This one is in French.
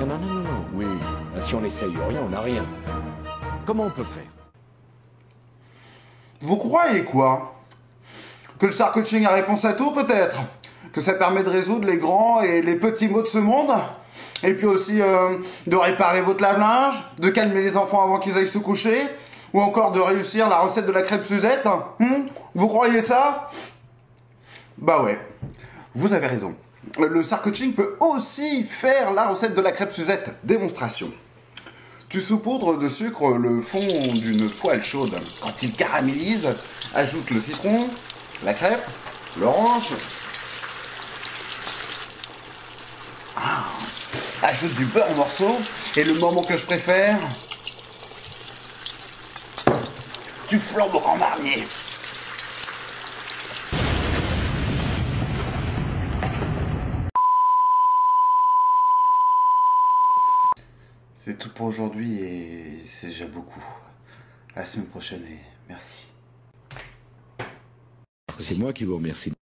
Non, non, non, non, non, oui. Si on essaye rien, on n'a rien. Comment on peut faire? Vous croyez quoi? Que le star coaching a réponse à tout, peut-être? Que ça permet de résoudre les grands et les petits maux de ce monde? Et puis aussi de réparer votre lave-linge, de calmer les enfants avant qu'ils aillent se coucher, ou encore de réussir la recette de la crêpe Suzette? Vous croyez ça? Bah ouais, vous avez raison. Le star coaching peut aussi faire la recette de la crêpe Suzette. Démonstration. Tu saupoudres de sucre le fond d'une poêle chaude. Quand il caramélise, ajoute le citron, la crêpe, l'orange. Ajoute du beurre en morceaux. Et le moment que je préfère, tu flambes au Grand Marnier. C'est tout pour aujourd'hui et c'est déjà beaucoup. À la semaine prochaine et merci. C'est moi qui vous remercie.